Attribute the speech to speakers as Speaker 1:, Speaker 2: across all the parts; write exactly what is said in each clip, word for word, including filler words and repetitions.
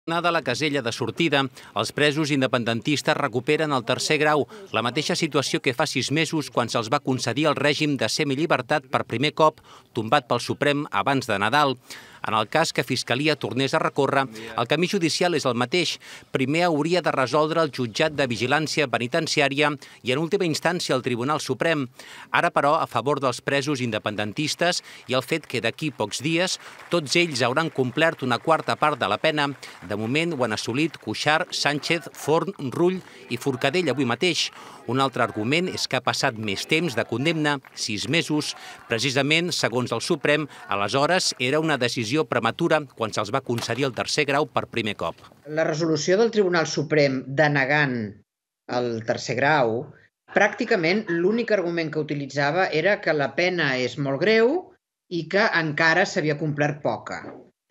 Speaker 1: De la casella de sortida, els presos independentistes recuperen el tercer grau, la mateixa situació que fa sis mesos quan se'ls va concedir el règim de semillibertat per primer cop, tombat pel Suprem abans de Nadal. En el cas que Fiscalia tornés a recórrer, el camí judicial és el mateix. Primer hauria de resoldre el jutjat de vigilància penitenciària i, en última instància, el Tribunal Suprem. Ara, però, a favor dels presos independentistes i el fet que d'aquí pocs dies tots ells hauran complert una quarta part de la pena. De moment ho han assolit Cuixart, Sánchez, Forn, Rull i Forcadell avui mateix. Un altre argument és que ha passat més temps de condemna, sis mesos. Precisament, segons el Suprem, aleshores era una decisió prematura quan se'ls va concedir el tercer grau per primer cop.
Speaker 2: La resolució del Tribunal Suprem denegant el tercer grau, pràcticament l'únic argument que utilitzava era que la pena és molt greu i que encara s'havia complert poca.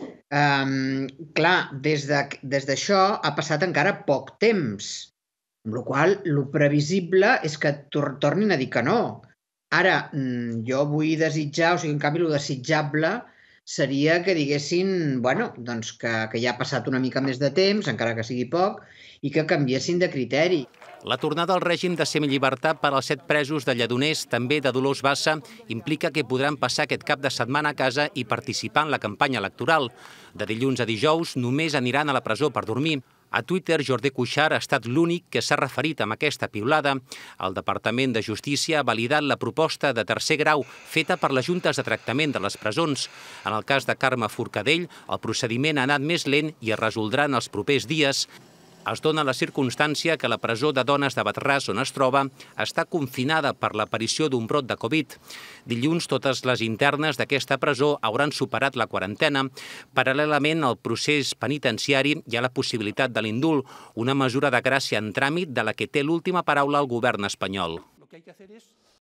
Speaker 2: Um, clar, des d'això ha passat encara poc temps, amb la qual cosa el previsible és que tornin a dir que no. Ara, jo vull desitjar, o sigui, en canvi, el desitjable seria que diguessin bueno, doncs que, que ja ha passat una mica més de temps, encara que sigui poc, i que canviessin de criteri.
Speaker 1: La tornada al règim de semillibertat per als set presos de Lledoners, també de Dolors Bassa, implica que podran passar aquest cap de setmana a casa i participar en la campanya electoral. De dilluns a dijous només aniran a la presó per dormir. A Twitter, Jordi Cuixart ha estat l'únic que s'ha referit amb aquesta piulada. El Departament de Justícia ha validat la proposta de tercer grau feta per les juntes de tractament de les presons. En el cas de Carme Forcadell, el procediment ha anat més lent i es resoldrà en els propers dies. Es dona la circumstància que la presó de dones de Batràs, on es troba, està confinada per l'aparició d'un brot de Covid. Dilluns, totes les internes d'aquesta presó hauran superat la quarantena. Paral·lelament al procés penitenciari hi ha la possibilitat de l'indult, una mesura de gràcia en tràmit de la que té l'última paraula el govern espanyol.